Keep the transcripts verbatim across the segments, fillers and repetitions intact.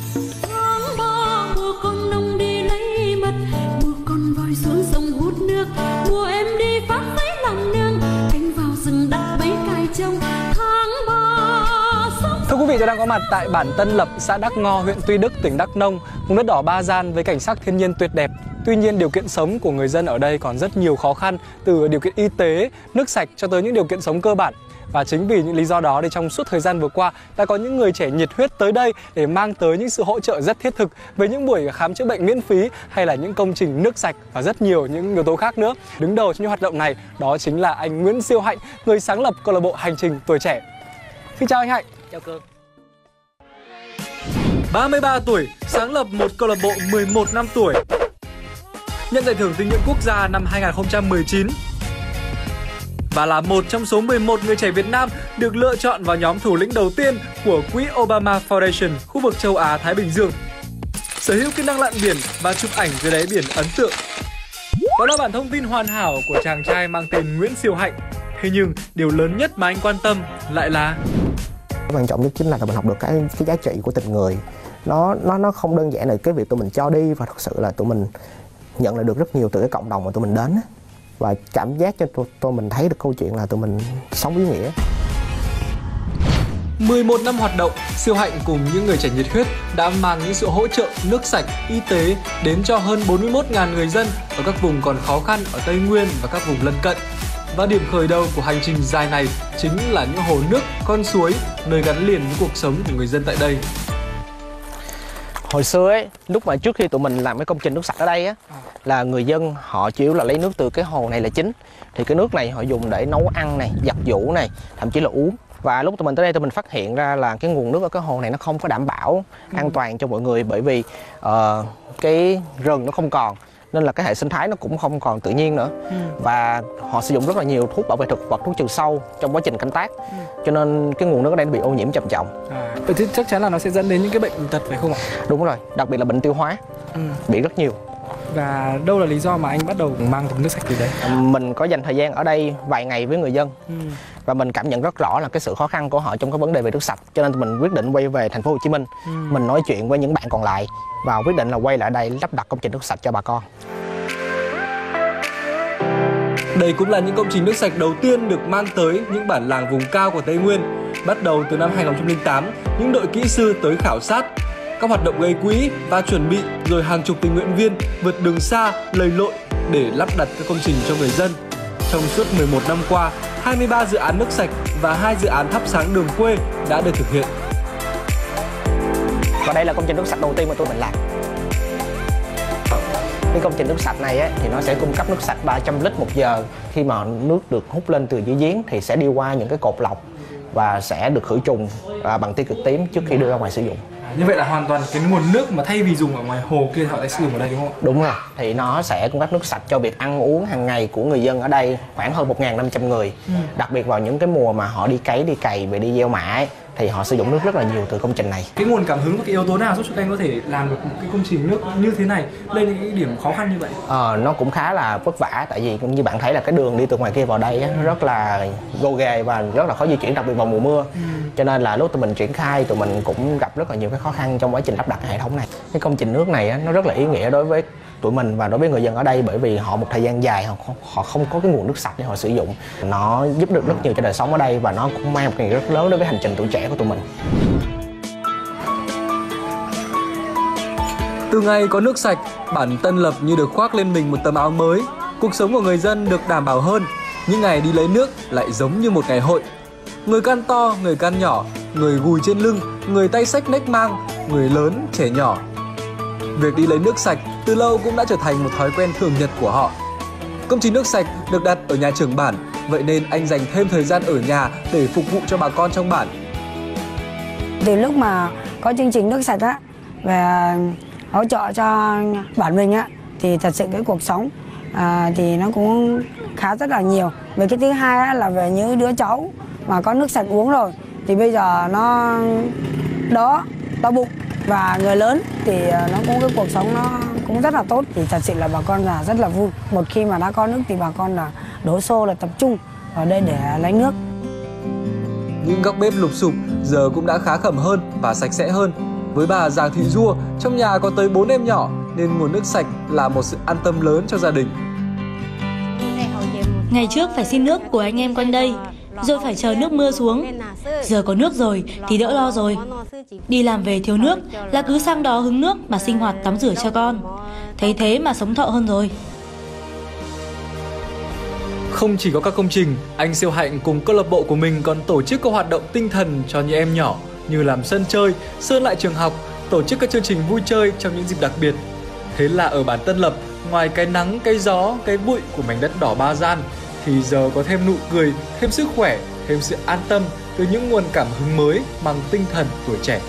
Tháng ba mùa con nông đi lấy mật, mùa con voi xuống sông hút nước, mùa em đi phát giấy làm nương, canh vào rừng đặt bẫy cài trông. Tháng ba sông. Thưa quý vị, tôi đang có mặt tại bản Tân Lập, xã Đắc Ngo, huyện Tuy Đức, tỉnh Đắk Nông, vùng đất đỏ Ba Gian với cảnh sắc thiên nhiên tuyệt đẹp. Tuy nhiên, điều kiện sống của người dân ở đây còn rất nhiều khó khăn, từ điều kiện y tế, nước sạch cho tới những điều kiện sống cơ bản. Và chính vì những lý do đó thì trong suốt thời gian vừa qua đã có những người trẻ nhiệt huyết tới đây để mang tới những sự hỗ trợ rất thiết thực với những buổi khám chữa bệnh miễn phí hay là những công trình nước sạch và rất nhiều những yếu tố khác nữa. Đứng đầu trong những hoạt động này đó chính là anh Nguyễn Siêu Hạnh, người sáng lập câu lạc bộ Hành Trình Tuổi Trẻ. Xin chào anh Hạnh. Chào Cường. ba mươi ba tuổi, sáng lập một câu lạc bộ mười một năm tuổi. Nhận giải thưởng tình nguyện quốc gia năm hai nghìn không trăm mười chín. Và là một trong số mười một người trẻ Việt Nam được lựa chọn vào nhóm thủ lĩnh đầu tiên của Quỹ Obama Foundation khu vực châu Á-Thái Bình Dương. Sở hữu kỹ năng lặn biển và chụp ảnh dưới đáy biển ấn tượng. Đó là bản thông tin hoàn hảo của chàng trai mang tên Nguyễn Siêu Hạnh. Thế nhưng điều lớn nhất mà anh quan tâm lại là quan trọng nhất chính là mình học được cái cái giá trị của tình người. Nó nó nó không đơn giản là cái việc tụi mình cho đi, và thật sự là tụi mình nhận lại được rất nhiều từ cái cộng đồng mà tụi mình đến, và cảm giác cho tụi, tụi mình thấy được câu chuyện là tụi mình sống ý nghĩa. mười một năm hoạt động, Siêu Hạnh cùng những người trẻ nhiệt huyết đã mang những sự hỗ trợ nước sạch, y tế đến cho hơn bốn mươi mốt nghìn người dân ở các vùng còn khó khăn ở Tây Nguyên và các vùng lân cận. Và điểm khởi đầu của hành trình dài này chính là những hồ nước, con suối, nơi gắn liền với cuộc sống của người dân tại đây. Hồi xưa ấy, lúc mà trước khi tụi mình làm cái công trình nước sạch ở đây á, là người dân họ chủ yếu là lấy nước từ cái hồ này là chính. Thì cái nước này họ dùng để nấu ăn này, giặt giũ này, thậm chí là uống. Và lúc tụi mình tới đây tụi mình phát hiện ra là cái nguồn nước ở cái hồ này nó không có đảm bảo an toàn cho mọi người, bởi vì uh, cái rừng nó không còn, nên là cái hệ sinh thái nó cũng không còn tự nhiên nữa. ừ. Và họ sử dụng rất là nhiều thuốc bảo vệ thực vật, thuốc trừ sâu trong quá trình canh tác. ừ. Cho nên cái nguồn nước ở đây nó bị ô nhiễm trầm trọng. à, Thế chắc chắn là nó sẽ dẫn đến những cái bệnh tật phải không ạ? Đúng rồi, đặc biệt là bệnh tiêu hóa. ừ. Bị rất nhiều. Và đâu là lý do mà anh bắt đầu mang nước sạch từ đây? Mình có dành thời gian ở đây vài ngày với người dân. ừ. Và mình cảm nhận rất rõ là cái sự khó khăn của họ trong cái vấn đề về nước sạch. Cho nên mình quyết định quay về thành phố Hồ Chí Minh. ừ. Mình nói chuyện với những bạn còn lại và quyết định là quay lại đây lắp đặt công trình nước sạch cho bà con. Đây cũng là những công trình nước sạch đầu tiên được mang tới những bản làng vùng cao của Tây Nguyên. Bắt đầu từ năm hai nghìn không trăm lẻ tám, những đội kỹ sư tới khảo sát, các hoạt động gây quỹ và chuẩn bị, rồi hàng chục tình nguyện viên vượt đường xa, lầy lội để lắp đặt các công trình cho người dân. Trong suốt mười một năm qua, hai mươi ba dự án nước sạch và hai dự án thắp sáng đường quê đã được thực hiện. Và đây là công trình nước sạch đầu tiên mà tụi mình làm. Cái công trình nước sạch này ấy, thì nó sẽ cung cấp nước sạch ba trăm lít một giờ. Khi mà nước được hút lên từ dưới giếng thì sẽ đi qua những cái cột lọc và sẽ được khử trùng à, bằng tia cực tím trước khi đưa ra ngoài sử dụng. Như vậy là hoàn toàn cái nguồn nước mà thay vì dùng ở ngoài hồ kia họ sẽ sử dụng ở đây đúng không ạ? Đúng rồi, thì nó sẽ cung cấp nước sạch cho việc ăn uống hàng ngày của người dân ở đây, khoảng hơn một nghìn năm trăm người. ừ. Đặc biệt vào những cái mùa mà họ đi cấy, đi cày, về đi gieo mạ ấy, thì họ sử dụng nước rất là nhiều từ công trình này. Cái nguồn cảm hứng và cái yếu tố nào giúp cho các anh có thể làm được một cái công trình nước như thế này lên những cái điểm khó khăn như vậy? Ờ, nó cũng khá là vất vả, tại vì như bạn thấy là cái đường đi từ ngoài kia vào đây á, nó rất là gồ ghề và rất là khó di chuyển, đặc biệt vào mùa mưa. ừ. Cho nên là lúc tụi mình triển khai, tụi mình cũng gặp rất là nhiều cái khó khăn trong quá trình lắp đặt hệ thống này. Cái công trình nước này á, nó rất là ý nghĩa đối với tụi mình và đối với người dân ở đây, bởi vì họ một thời gian dài họ, họ không có cái nguồn nước sạch để họ sử dụng. Nó giúp được rất nhiều cho đời sống ở đây và nó cũng mang một cái rất lớn đối với hành trình tuổi trẻ của tụi mình. Từ ngày có nước sạch, bản Tân Lập như được khoác lên mình một tấm áo mới. Cuộc sống của người dân được đảm bảo hơn. Những ngày đi lấy nước lại giống như một ngày hội. Người can to, người can nhỏ, người gùi trên lưng, người tay xách nách mang, người lớn, trẻ nhỏ. Việc đi lấy nước sạch từ lâu cũng đã trở thành một thói quen thường nhật của họ. Công trình nước sạch được đặt ở nhà trưởng bản, vậy nên anh dành thêm thời gian ở nhà để phục vụ cho bà con trong bản. Từ lúc mà có chương trình nước sạch á, về hỗ trợ cho bản mình á, thì thật sự cái cuộc sống à, thì nó cũng khá rất là nhiều. Về cái thứ hai á, là về những đứa cháu mà có nước sạch uống rồi thì bây giờ nó đó đau bụng, và người lớn thì nó cũng cái cuộc sống nó cũng rất là tốt, thì thật sự là bà con là rất là vui. Một khi mà đã có nước thì bà con là đổ xô là tập trung ở đây để lấy nước. Những góc bếp lụp xụp giờ cũng đã khá khẩm hơn và sạch sẽ hơn. Với bà Giàng Thị Dua, trong nhà có tới bốn em nhỏ nên nguồn nước sạch là một sự an tâm lớn cho gia đình. Ngày trước phải xin nước của anh em quanh đây, rồi phải chờ nước mưa xuống. Giờ có nước rồi thì đỡ lo rồi. Đi làm về thiếu nước là cứ sang đó hứng nước mà sinh hoạt tắm rửa cho con. Thấy thế mà sống thọ hơn rồi. Không chỉ có các công trình, anh Siêu Hạnh cùng câu lạc bộ của mình còn tổ chức các hoạt động tinh thần cho những em nhỏ như làm sân chơi, sơn lại trường học, tổ chức các chương trình vui chơi trong những dịp đặc biệt. Thế là ở bản Tân Lập, ngoài cái nắng, cái gió, cái bụi của mảnh đất đỏ Ba Gian, thì giờ có thêm nụ cười, thêm sức khỏe, thêm sự an tâm từ những nguồn cảm hứng mới mang tinh thần tuổi trẻ.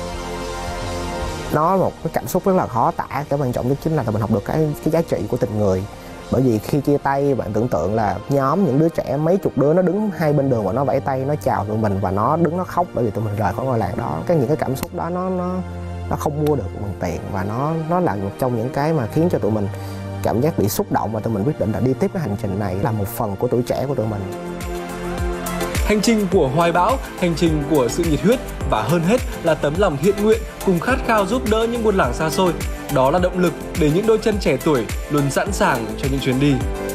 Nó là một cái cảm xúc rất là khó tả. Cái quan trọng nhất chính là mình học được cái cái giá trị của tình người. Bởi vì khi chia tay, bạn tưởng tượng là nhóm những đứa trẻ mấy chục đứa nó đứng hai bên đường và nó vẫy tay, nó chào tụi mình và nó đứng nó khóc bởi vì tụi mình rời khỏi ngôi làng đó. Cái những cái cảm xúc đó nó nó nó không mua được bằng tiền, và nó nó là một trong những cái mà khiến cho tụi mình cảm giác bị xúc động, và tụi mình quyết định là đi tiếp cái hành trình này, là một phần của tuổi trẻ của tụi mình. Hành trình của hoài bão, hành trình của sự nhiệt huyết và hơn hết là tấm lòng thiện nguyện cùng khát khao giúp đỡ những buôn làng xa xôi. Đó là động lực để những đôi chân trẻ tuổi luôn sẵn sàng cho những chuyến đi.